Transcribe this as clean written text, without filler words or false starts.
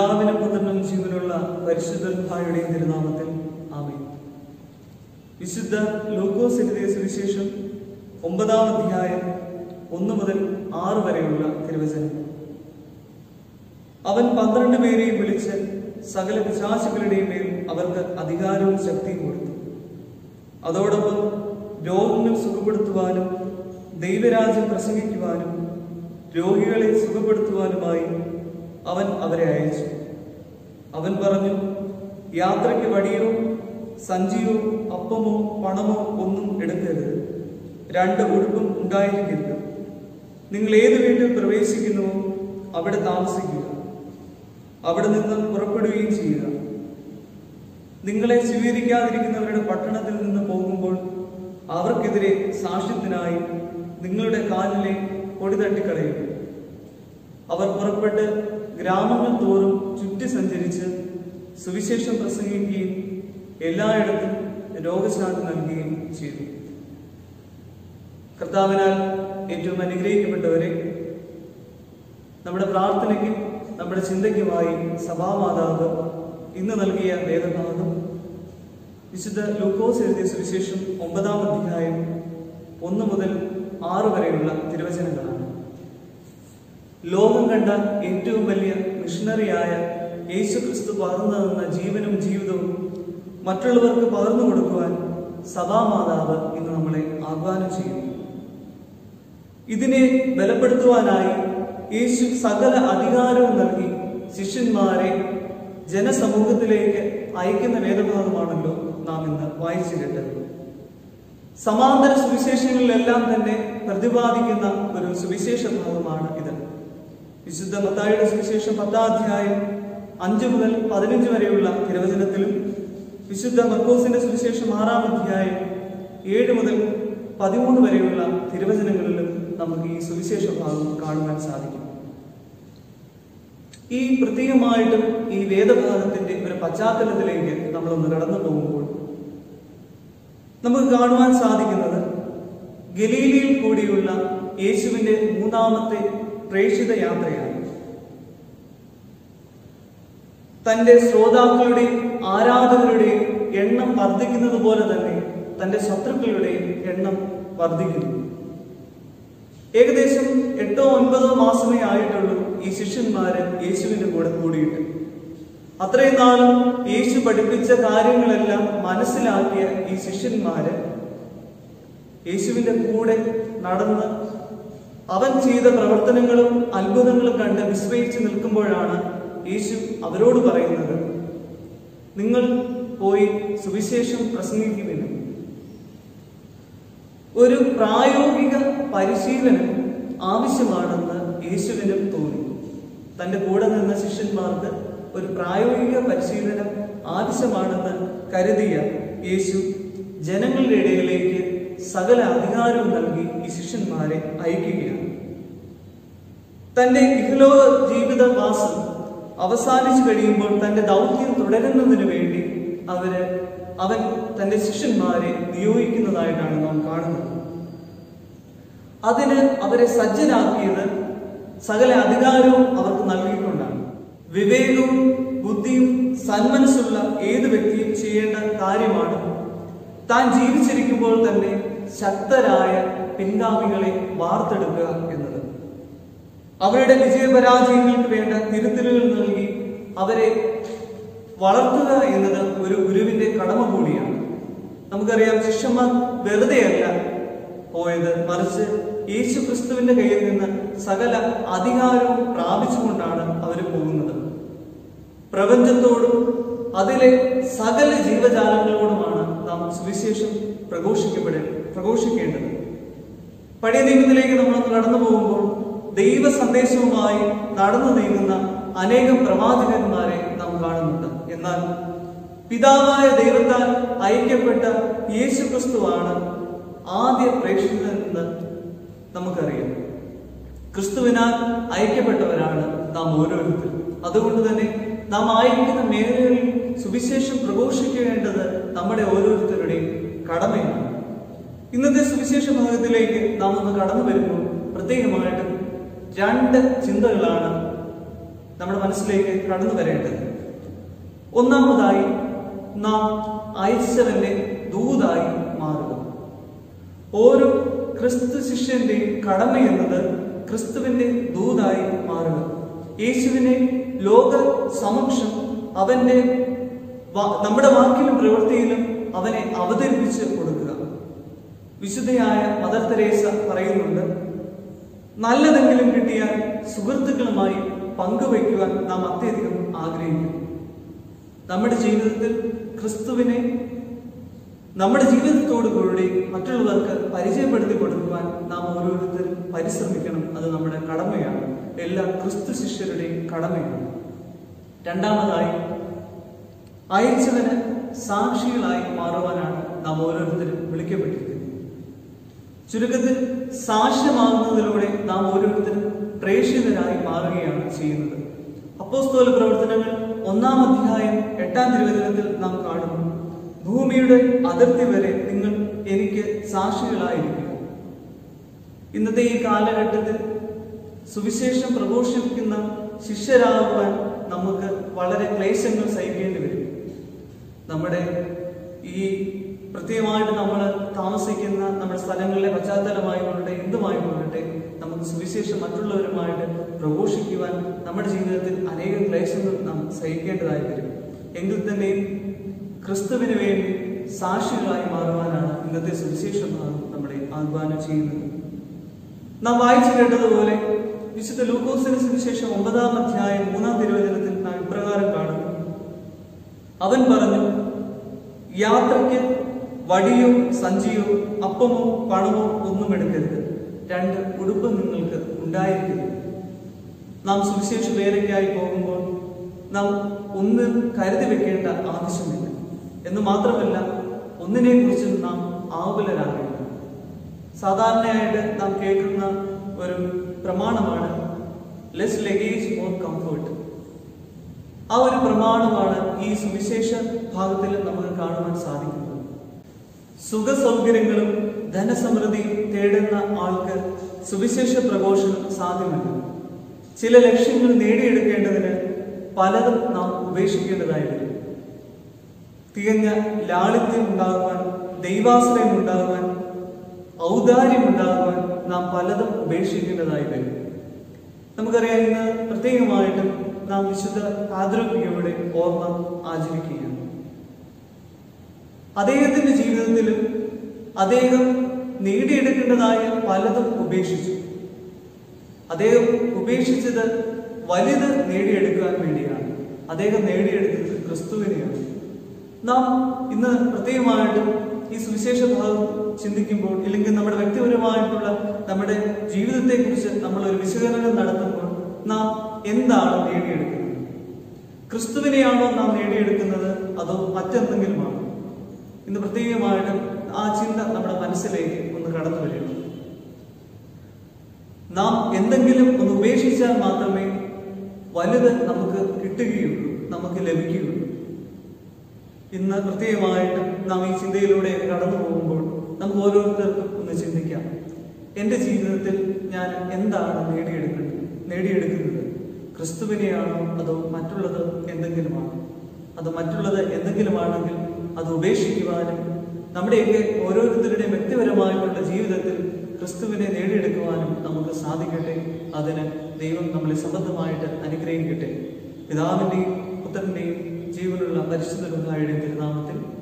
പിതാവിനും പുത്രനും ജീവനുള്ള പരിശുദ്ധന്മാരുടെയും തിരുനാമത്തിൽ ആമേൻ. വിശുദ്ധ ലൂക്കോസ് എഴുതിയ സുവിശേഷം 9-ാം അധ്യായം 1 മുതൽ 6 വരെയുള്ള തിരുവചനം. അവൻ 12 പേരെയും വിളിച്ച് സകല പിശാചുക്കളുടെയും മേൽ അവർക്ക് അധികാരവും ശക്തിയും കൊടുത്തു. അതോടൊപ്പം രോഗങ്ങൾ സുഖപ്പെടുത്തുവാനും ദൈവരാജ്യം പ്രസംഗിക്കുവാനും രോഗികളെ സുഖപ്പെടുത്തുവാനുമായി അവൻ അവരെ അയച്ചു. അവൻ പറഞ്ഞു, യാത്രയ്ക്ക് വടിയോ സഞ്ചിയോ അപ്പമോ പണമോ ഒന്നും എടുക്കരുത്. 2 ഉടുപ്പും ഉണ്ടായിരിക്കരുത്. നിങ്ങൾ ഏത് വീട്ടിൽ പ്രവേശിക്കുന്നുവോ അവിടെ താമസിക്കുക. അവിടെ നിന്ന് പുറപ്പെടുകയും ചെയ്യുക. നിങ്ങളെ സ്വീകരിക്കാതിരിക്കുന്നവരുടെ പട്ടണത്തിൽ നിന്ന് പോകുമ്പോൾ അവർക്കെതിരെ സാക്ഷ്യത്തിനായി നിങ്ങളുടെ കാലിലെ പൊടി തട്ടിക്കളയുക. അവർ പുറപ്പെട്ട് ഗ്രാമങ്ങൾ തോറും ചുറ്റി സഞ്ചരിച്ച് സുവിശേഷം പ്രസംഗിക്കുകയും എല്ലായിടത്തും രോഗശാന്തി നൽകുകയും ചെയ്തു. കർത്താവിനാൽ ഏറ്റവും അനുഗ്രഹിക്കപ്പെട്ടവരെ, നമ്മുടെ പ്രാർത്ഥനയ്ക്ക് നമ്മുടെ ചിന്തയ്ക്കുമായി സഭാമാതാവ് ഇന്ന് നൽകിയ വേദഭാഗം വിശുദ്ധ ലൂക്കോസ് എഴുതിയ സുവിശേഷം 9-ാം അധ്യായം 1 മുതൽ 6 വരെയുള്ള തിരുവചനങ്ങളാണ്. ലോകം കണ്ട ഏറ്റവും വലിയ മിഷണറിയായ യേശു ക്രിസ്തു പകർന്നു തന്ന ജീവനും ജീവിതവും മറ്റുള്ളവർക്ക് പകർന്നു കൊടുക്കുവാൻ സഭാമാതാവ് ഇന്ന് നമ്മളെ ആഹ്വാനം ചെയ്യുന്നു. ഇതിനെ ബലപ്പെടുത്തുവാനായി യേശു സകല അധികാരവും നൽകി ശിഷ്യന്മാരെ ജനസമൂഹത്തിലേക്ക് അയക്കുന്ന വേദഭാഗമാണല്ലോ നാം ഇന്ന് വായിച്ചു കേട്ടത്. സമാന്തര സുവിശേഷങ്ങളിലെല്ലാം തന്നെ പ്രതിപാദിക്കുന്ന ഒരു സുവിശേഷ ഭാഗമാണ് ഇത്. വിശുദ്ധ മത്തായിയുടെ സുവിശേഷം 10-ാം അധ്യായം 5 മുതൽ 15 വരെയുള്ള തിരുവചനത്തിലും വിശുദ്ധ മർക്കോസിന്റെ സുവിശേഷം 6-ാം അധ്യായം 7 മുതൽ 13 വരെയുള്ള തിരുവചനങ്ങളിലും നമുക്ക് ഈ സുവിശേഷ ഭാഗം കാണുവാൻ സാധിക്കും. ഈ പ്രത്യേകമായിട്ടും ഈ വേദഭാഗത്തിന്റെ ഒരു പശ്ചാത്തലത്തിലേക്ക് നമ്മളൊന്ന് കടന്നു പോകുമ്പോൾ നമുക്ക് കാണുവാൻ സാധിക്കുന്നത് ഗലീലയിൽ കൂടിയുള്ള യേശുവിന്റെ 3-ാമത്തെ പ്രേക്ഷിത യാത്രയാണ്. തന്റെ ശ്രോതാക്കളുടെയും ആരാധകരുടെയും എണ്ണം വർദ്ധിക്കുന്നത് പോലെ തന്നെ തന്റെ ശത്രുക്കളുടെയും എണ്ണം വർദ്ധിക്കുന്നു. ഏകദേശം 8-9 മാസമേ ആയിട്ടുള്ളൂ ഈ ശിഷ്യന്മാര് യേശുവിന്റെ കൂടെ കൂടിയിട്ട്. അത്രയും നാളും യേശു പഠിപ്പിച്ച കാര്യങ്ങളെല്ലാം മനസ്സിലാക്കിയ ഈ ശിഷ്യന്മാര് യേശുവിന്റെ കൂടെ നടന്ന് അവൻ ചെയ്ത പ്രവർത്തനങ്ങളും അത്ഭുതങ്ങളും കണ്ട് വിസ്മയിച്ച് നിൽക്കുമ്പോഴാണ് യേശു അവരോട് പറയുന്നത്, നിങ്ങൾ പോയി സുവിശേഷം പ്രസംഗിക്കുമെന്ന്. ഒരു പ്രായോഗിക പരിശീലനം ആവശ്യമാണെന്ന് യേശുവിനും തോന്നി. തന്റെ കൂടെ നിന്ന ശിഷ്യന്മാർക്ക് ഒരു പ്രായോഗിക പരിശീലനം ആവശ്യമാണെന്ന് കരുതിയ യേശു ജനങ്ങളുടെ ഇടയിലേക്ക് സകല അധികാരവും നൽകി ഈ ശിഷ്യന്മാരെ അയക്കുകയാണ്. തന്റെ ഇഹലോക ജീവിതവാസം അവസാനിച്ചു കഴിയുമ്പോൾ തന്റെ ദൗത്യം തുടരുന്നതിന് വേണ്ടി അവൻ തന്റെ ശിഷ്യന്മാരെ നിയോഗിക്കുന്നതായിട്ടാണ് നാം കാണുന്നത്. അതിന് അവരെ സജ്ജരാക്കിയത് സകല അധികാരവും അവർക്ക് നൽകിക്കൊണ്ടാണ്. വിവേകവും ബുദ്ധിയും സന്മനസ്സുള്ള ഏത് വ്യക്തിയും ചെയ്യേണ്ട കാര്യമാണ് താൻ ജീവിച്ചിരിക്കുമ്പോൾ തന്നെ ശക്തരായ പിൻഗാമികളെ വാർത്തെടുക്കുക എന്നത്. അവരുടെ വിജയപരാജയങ്ങൾക്ക് വേണ്ട തിരുത്തലുകൾ നൽകി അവരെ വളർത്തുക എന്നത് ഒരു ഗുരുവിന്റെ കടമ കൂടിയാണ്. നമുക്കറിയാം, ശിഷ്യന്മാർ വെറുതെയല്ല പോയത്, മറിച്ച് യേശു ക്രിസ്തുവിന്റെ കയ്യിൽ നിന്ന് സകല അധികാരവും പ്രാപിച്ചുകൊണ്ടാണ് അവർ പോകുന്നത്. പ്രപഞ്ചത്തോടും അതിലെ സകല ജീവജാലങ്ങളോടുമാണ് നാം സുവിശേഷം പ്രഘോഷിക്കേണ്ടത്. പഴയ നിയമത്തിലേക്ക് നമ്മളൊന്ന് കടന്നു പോകുമ്പോൾ ദൈവ സന്ദേശവുമായി നടന്നു നീങ്ങുന്ന അനേകം പ്രവാചകന്മാരെ നാം കാണുന്നുണ്ട്. എന്നാൽ പിതാവായ ദൈവത്താൽ അയക്കപ്പെട്ട യേശു ക്രിസ്തുവാണ് ആദ്യ പ്രേക്ഷിതനെന്ന് നമുക്കറിയാം. ക്രിസ്തുവിനാൽ അയക്കപ്പെട്ടവരാണ് നാം ഓരോരുത്തരും. അതുകൊണ്ട് തന്നെ നാം ആയിരിക്കുന്ന മേഖലകളിൽ സുവിശേഷം പ്രഘോഷിക്കേണ്ടത് നമ്മുടെ ഓരോരുത്തരുടെയും കടമയാണ്. ഇന്നത്തെ സുവിശേഷ ഭാഗത്തിലേക്ക് നാം ഒന്ന് കടന്നു വരുമ്പോൾ പ്രത്യേകമായിട്ടും 2 ചിന്തകളാണ് നമ്മുടെ മനസ്സിലേക്ക് കടന്നു വരേണ്ടത്. ഒന്നാമതായി, നാം അയച്ചവന്റെ ദൂതായി മാറുക. ഓരോ ക്രിസ്തു ശിഷ്യന്റെയും കടമ എന്നത് ക്രിസ്തുവിന്റെ ദൂതായി മാറുക. യേശുവിനെ ലോക സമക്ഷം അവന്റെ നമ്മുടെ വാക്കിലും പ്രവൃത്തിയിലും അവനെ അവതരിപ്പിച്ച് കൊടുക്കുക. വിശുദ്ധയായ മദർ തെരേസ പറയുന്നുണ്ട്, നല്ലതെങ്കിലും കിട്ടിയാൽ സുഹൃത്തുക്കളുമായി പങ്കുവയ്ക്കുവാൻ നാം അത്യധികം ആഗ്രഹിക്കുന്നു. നമ്മുടെ ജീവിതത്തിൽ ക്രിസ്തുവിനെ നമ്മുടെ ജീവിതത്തോടുകൂടി മറ്റുള്ളവർക്ക് പരിചയപ്പെടുത്തി കൊടുക്കുവാൻ നാം ഓരോരുത്തരും പരിശ്രമിക്കണം. അത് നമ്മുടെ കടമയാണ്, എല്ലാ ക്രിസ്തു ശിഷ്യരുടെയും കടമയാണ്. രണ്ടാമതായി, അയച്ചവന് സാക്ഷികളായി മാറുവാനാണ് നാം ഓരോരുത്തരും വിളിക്കപ്പെട്ടിരിക്കുന്നത്. ചുരുക്കത്തിൽ സാക്ഷ്യമാകുന്നതിലൂടെ നാം ഓരോരുത്തരും പ്രേക്ഷിതരായി മാറുകയാണ് ചെയ്യുന്നത്. അപ്പോസ്തല പ്രവർത്തനങ്ങൾ 1-ാം അധ്യായം 8-ാം തിരുവചനത്തിൽ നാം കാണുന്നു, ഭൂമിയുടെ അതിർത്തി വരെ നിങ്ങൾ എനിക്ക് സാക്ഷികളായിരിക്കും. ഇന്നത്തെ ഈ കാലഘട്ടത്തിൽ സുവിശേഷം പ്രഘോഷിക്കുന്ന ശിഷ്യരാകുവാൻ നമുക്ക് വളരെ ക്ലേശങ്ങൾ സഹിക്കേണ്ടി വരും. നമ്മുടെ ഈ പ്രത്യേകമായിട്ട് നമ്മൾ താമസിക്കുന്ന നമ്മുടെ സ്ഥലങ്ങളിലെ പശ്ചാത്തലമായിക്കൊള്ളട്ടെ, എന്തുമായിക്കൊള്ളട്ടെ, നമുക്ക് സുവിശേഷം മറ്റുള്ളവരുമായിട്ട് പ്രഘോഷിക്കുവാൻ നമ്മുടെ ജീവിതത്തിൽ അനേകം ക്ലേശങ്ങൾ നാം സഹിക്കേണ്ടതായി വരും. എങ്കിൽ തന്നെയും ക്രിസ്തുവിന് വേണ്ടി സാക്ഷികളായി മാറുവാനാണ് ഇന്നത്തെ സുവിശേഷ ഭാഗം നമ്മളെ ആഹ്വാനം ചെയ്യുന്നത്. നാം വായിച്ചു കേട്ടതുപോലെ വിശുദ്ധ ലൂക്കോസിന്റെ സുവിശേഷം 9-ാം അധ്യായം 3-ാം തിരുവചനത്തിൽ നാം ഇപ്രകാരം കാണുന്നു, അവൻ പറഞ്ഞു, യാത്രയ്ക്ക് വടിയോ സഞ്ചിയോ അപ്പമോ പണമോ ഒന്നും എടുക്കരുത്, 2 ഉടുപ്പ് നിങ്ങൾക്ക് ഉണ്ടായിരിക്കരുത്. നാം സുവിശേഷ വേലയ്ക്കായി പോകുമ്പോൾ നാം ഒന്നും കരുതി വെക്കേണ്ട ആവശ്യമില്ല. എന്ന് മാത്രമല്ല, ഒന്നിനെ കുറിച്ചും നാം ആകുലരാകേണ്ട. സാധാരണയായിട്ട് നാം കേൾക്കുന്ന ഒരു പ്രമാണമാണ് ലെസ് ലഗേജ് മോർ കംഫർട്ട്. ആ ഒരു പ്രമാണമാണ് ഈ സുവിശേഷ ഭാഗത്തിൽ നമുക്ക് കാണുവാൻ സാധിക്കുന്നത്. സുഖ സൗകര്യങ്ങളും ധനസമൃദ്ധിയും തേടുന്ന ആൾക്ക് സുവിശേഷ പ്രഘോഷണം സാധ്യമല്ല. ചില ലക്ഷ്യങ്ങൾ നേടിയെടുക്കേണ്ടതിന് പലതും നാം ഉപേക്ഷിക്കേണ്ടതായി വരും. തികഞ്ഞ ലാളിത്യം ഉണ്ടാകുവാൻ, ദൈവാശ്രയം ഉണ്ടാകുവാൻ, ഔദാര്യം ഉണ്ടാകുവാൻ നാം പലതും ഉപേക്ഷിക്കേണ്ടതായി വരും. നമുക്കറിയാം, ഇന്ന് പ്രത്യേകമായിട്ടും നാം വിശുദ്ധ പാദ്രോപ്പിയുടെ ഓർമ്മ ആചരിക്കുകയാണ്. അദ്ദേഹത്തിന്റെ ജീവിതത്തിലും അദ്ദേഹം നേടിയെടുക്കേണ്ടതായ പലതും ഉപേക്ഷിച്ചു. അദ്ദേഹം ഉപേക്ഷിച്ചത് വലുത് നേടിയെടുക്കാൻ വേണ്ടിയാണ്. അദ്ദേഹം നേടിയെടുത്തത് ക്രിസ്തുവിനെയാണ്. നാം ഇന്ന് പ്രത്യേകമായിട്ടും ഈ സുവിശേഷ ഭാഗം ചിന്തിക്കുമ്പോൾ, ഇല്ലെങ്കിൽ നമ്മുടെ വ്യക്തിപരമായിട്ടുള്ള നമ്മുടെ ജീവിതത്തെ കുറിച്ച് നമ്മൾ ഒരു വിശകലനം നടത്തുമ്പോൾ നാം എന്താണ് നേടിയെടുക്കുന്നത്? ക്രിസ്തുവിനെയാണോ നാം നേടിയെടുക്കുന്നത്, അതോ മറ്റെന്തെങ്കിലുമാണോ? ഇന്ന് പ്രത്യേകമായിട്ടും ആ ചിന്ത നമ്മുടെ മനസ്സിലേക്ക് ഒന്ന് കടന്നു വരികയാണ്. നാം എന്തെങ്കിലും ഒന്ന് ഉപേക്ഷിച്ചാൽ മാത്രമേ വലുത് നമുക്ക് കിട്ടുകയുള്ളൂ, നമുക്ക് ലഭിക്കുകയുള്ളൂ. ഇന്ന് പ്രത്യേകമായിട്ടും നാം ഈ ചിന്തയിലൂടെ കടന്നു പോകുമ്പോൾ നമുക്ക് ഓരോരുത്തർക്കും ഒന്ന് ചിന്തിക്കാം, എൻ്റെ ജീവിതത്തിൽ ഞാൻ എന്താണ് നേടിയെടുക്കുന്നത്? ക്രിസ്തുവിനെയാണോ അതോ മറ്റുള്ളത് എന്തെങ്കിലുമാണോ? അത് മറ്റുള്ളത് എന്തെങ്കിലുമാണെങ്കിൽ അത് ഉപേക്ഷിക്കുവാനും നമ്മുടെയൊക്കെ ഓരോരുത്തരുടെയും വ്യക്തിപരമായിട്ടുള്ള ജീവിതത്തിൽ ക്രിസ്തുവിനെ നേടിയെടുക്കുവാനും നമുക്ക് സാധിക്കട്ടെ. അതിന് ദൈവം നമ്മളെ സമൃദ്ധമായിട്ട് അനുഗ്രഹിക്കട്ടെ. പിതാവിൻ്റെയും പുത്രൻ്റെയും ജീവനുള്ള പരിശുദ്ധ റൂഹായുടെ തിരുനാമത്തിൽ